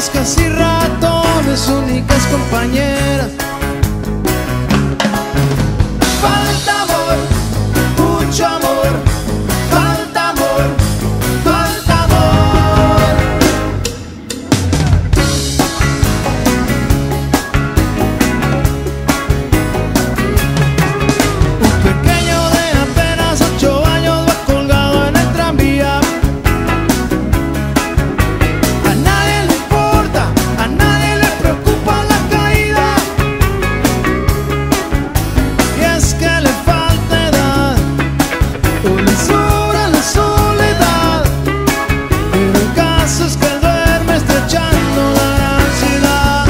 moscas y ratones, únicas compañeras. Falta amor, mucho amor, falta amor, falta amor. Un pequeño de apenas 8 años va colgado en el tranvía. A nadie le importa, a nadie le preocupa la caída. Y es que le falta edad, o le sobra la soledad. Pero el caso es que él duerme estrechando la ansiedad.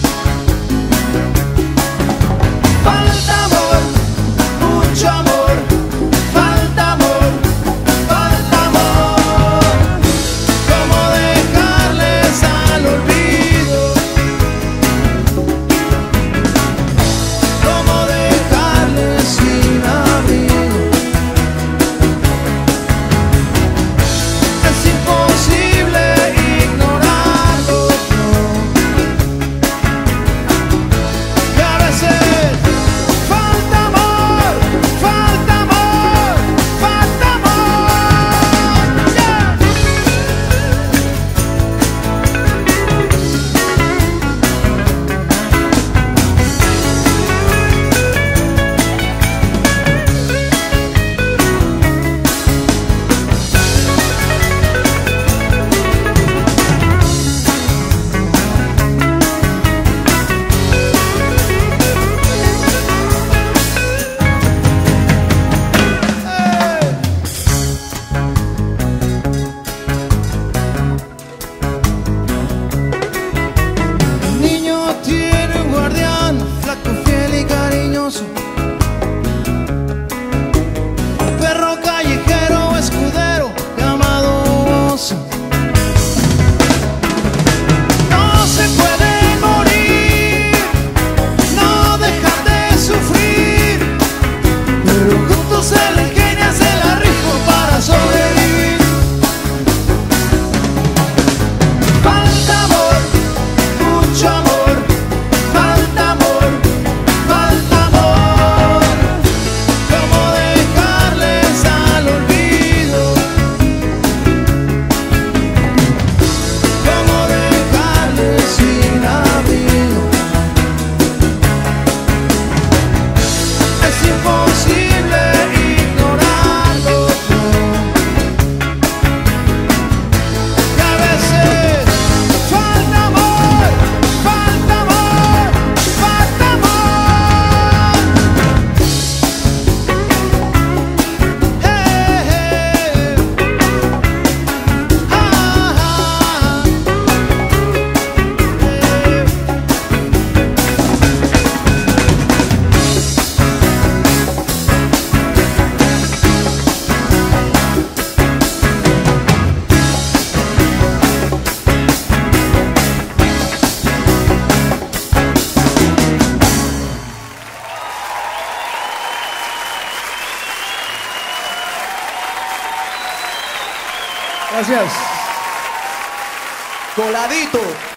Falta amor, mucho amor, falta amor, falta amor. ¿Cómo dejarles al olvido? ¿Cómo dejarles sin abrigo? Es imposible ignorarlo, y a veces falta amor, falta amor, falta amor. Yeah. El niño tiene un guardián, flaco, fiel y cariñoso. Un perro callejero, escudero, llamado oso. No se puede morir, no dejar de sufrir, pero juntos se la ingenia, se la rifo para sobrevivir. Falta amor, mucho amor, falta amor, falta amor. ¿Cómo dejarles al olvido? ¿Cómo dejarles sin abrigo? Es imposible ignorarlo, y a veces falta amor, falta amor, falta amor. Hey, hey. Ah, Gracias. Coladito.